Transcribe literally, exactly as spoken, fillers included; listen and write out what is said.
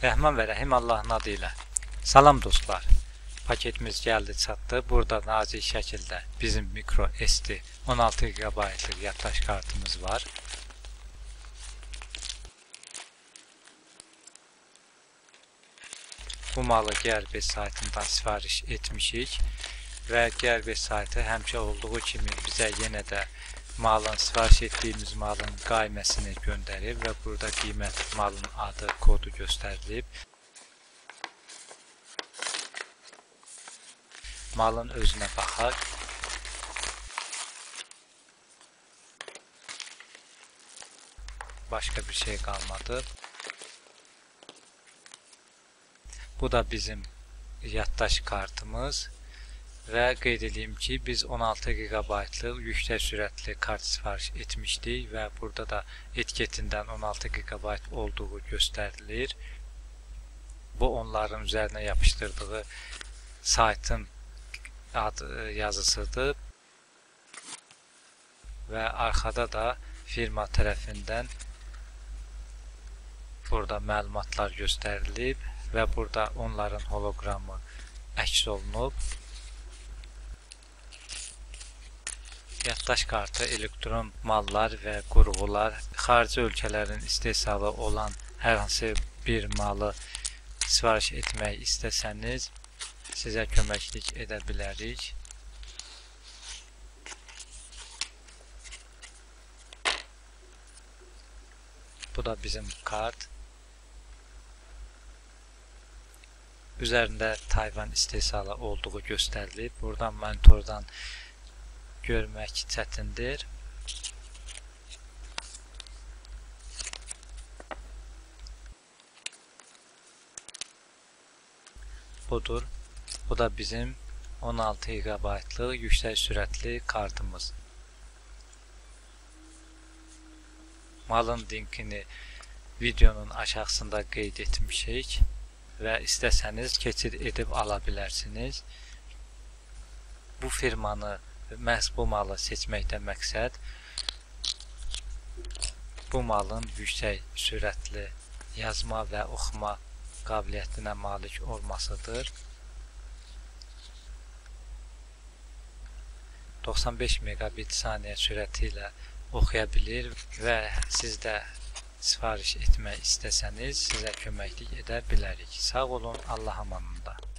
Rəhman və Rəhim Allahın adı ilə. Salam dostlar. Paketimiz gəldi çatdı. Burada nazik şəkildə bizim micro S D on altı gigabaytlıq yaddaş kartımız var. Bu malı Gearbest saytından sifariş etmişik və Gearbest saytı həmişə olduğu kimi bizə yenə də malın, sifariş etdiyimiz malın qayməsini göndərib və burada qiymət, malın adı, kodu göstərilib. Malın özünə baxaq. Başqa bir şey qalmadı. Bu da bizim yaddaş kartımız. Və qeyd edeyim ki, biz on altı gigabaytlıq yüksək sürətli kart sifariş etmişdik və burada da etiketindən on altı gigabayt olduğu göstərilir. Bu onların üzərinə yapışdırdığı saytın adı yazısıdır və arxada da firma tərəfindən burada məlumatlar göstərilib və burada onların holoqramı əks olunub. Yaddaş kartı elektron mallar və qurğular, xarici ölkələrin istehsalı olan hər hansı bir malı sifariş etmək istəsəniz, sizə köməklik edə bilərik. Bu da bizim kart. Üzərində Tayvan istehsalı olduğu göstərilib. Buradan monitordan görmək çətindir. Budur. Bu da bizim on altı gigabaytlıq yüksək sürətli kartımız. Malın linkini videonun aşağısında qeyd etmişik və istəsəniz keçid edib ala bilərsiniz. Bu firmanı, məhz bu malı seçməkdə məqsəd bu malın yüksək sürətli yazma və oxuma qabiliyyətinə malik olmasıdır. doxsan beş megabit saniyə sürəti ilə oxuya bilir və siz də sifariş etmək istəsəniz sizə köməklik edə bilərik. Sağ olun, Allah amanında.